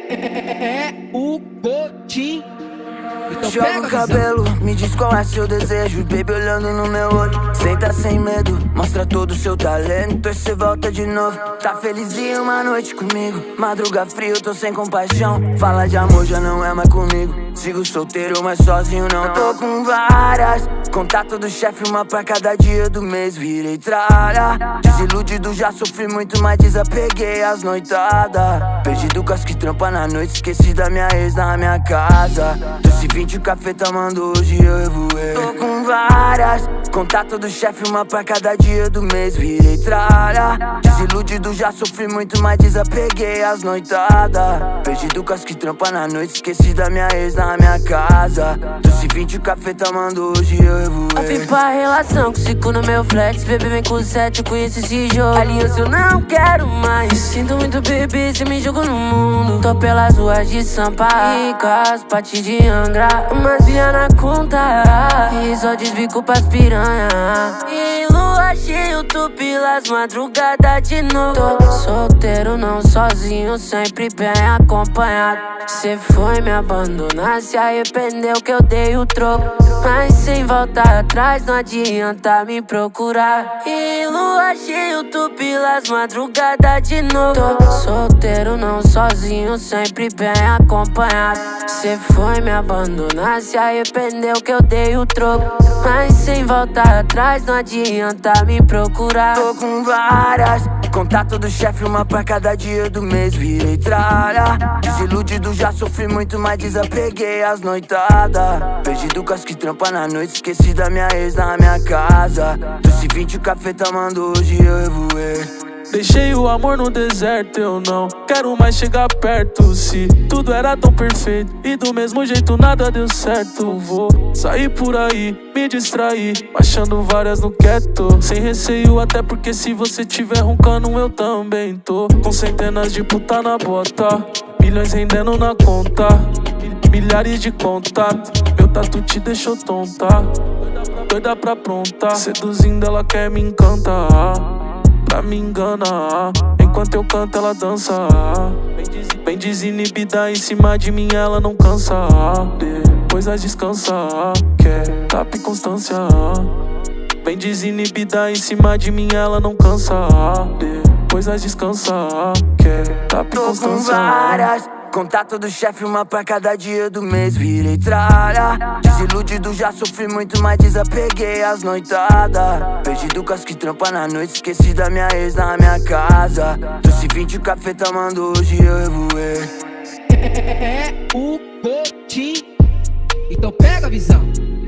É o Coutinho. Então joga o cabelo, me diz qual é seu desejo. Baby olhando no meu olho, senta sem medo, mostra todo o seu talento e cê volta de novo. Tá felizinho uma noite comigo, madruga frio, tô sem compaixão. Fala de amor já não é mais comigo, sigo solteiro mas sozinho não. Tô com várias, contato do chefe, uma pra cada dia do mês. Virei tralha, desiludido já sofri muito, mas desapeguei as noitadas. Perdido com as que trampa na noite, esqueci da minha ex na minha casa. 220 o café tomando, hoje eu revoei. Tô com várias, contato do chefe, uma pra cada dia do mês. Virei tralha, desiludido já sofri muito, mas desapeguei as noitadas. Perdido com as que trampa na noite, esqueci da minha ex na minha casa. 220 o café tomando, hoje eu revoei. Fui pra relação com 5 no meu flex, bebê vem com 7, eu conheço esse jogo. Aliança eu não quero mais, sinto muito bebê, cê me jogou no mundo. Tô pelas ruas de Sampa, Ricas, Pati de Angra, umas via na conta, e só desbico pras piranha. E lua cheia, tu pelas madrugadas de novo. Tô solteiro, não sozinho, sempre bem acompanhado. Cê foi me abandonar, se arrependeu que eu dei o troco. Mas sem voltar atrás, não adianta me procurar. E lua cheia, tu pelas madrugadas de novo. Tô solteiro, não sozinho, sempre bem acompanhado. Cê foi me abandonar, se arrependeu que eu dei o troco. Mas sem voltar atrás, não adianta me procurar. Tô com várias, contato do chefe, uma pra cada dia do mês. Virei tralha, desiludido já sofri muito, mas desapeguei as noitadas. Perdido com as que trampa na noite, esqueci da minha ex na minha casa. 220 o café tomando, hoje eu revoei. Deixei o amor no deserto, eu não quero mais chegar perto. Se tudo era tão perfeito e do mesmo jeito nada deu certo, vou sair por aí, me distrair, achando várias no quieto. Sem receio, até porque se você tiver roncando eu também tô. Com centenas de puta na bota, milhões rendendo na conta, milhares de contatos. Meu tatu te deixou tonta, doida pra aprontar. Seduzindo ela quer me encantar, pra me enganar. Enquanto eu canto ela dança, bem desinibida em cima de mim, ela não cansa. Depois ela descansa, quer tapa e constância. Bem desinibida em cima de mim, ela não cansa. Depois ela descansa, quer tapa e constância. Tô com várias, contato do chefe, uma pra cada dia do mês. Virei tralha, desiludido já sofri muito, mas desapeguei as noitadas. Perdido com as que trampa na noite, esqueci da minha ex na minha casa. 220 o café tomando, hoje eu revoei. É o Coutinho. Então pega a visão.